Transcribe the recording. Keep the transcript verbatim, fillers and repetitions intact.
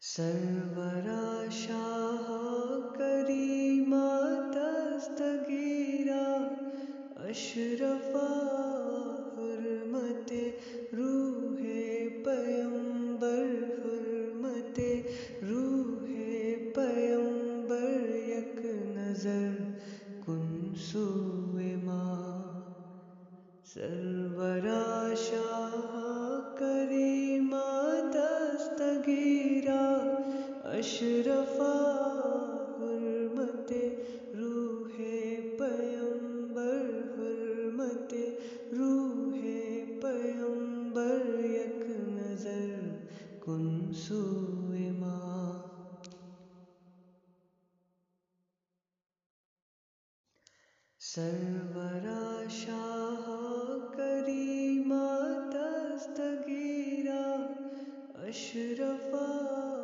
سرورا شاہ کریما دستگیرا اشرفا حرمت روح پیمبر حرمت روح پیمبر یک نظر کن سوئے ماں سرورا شاہ کریما دستگیرا اشرفا حرمت روح پیمبر حرمت روح پیمبر یک نظر کن سوئے ماں سرورا شاہ کریما دستگیرا اشرفا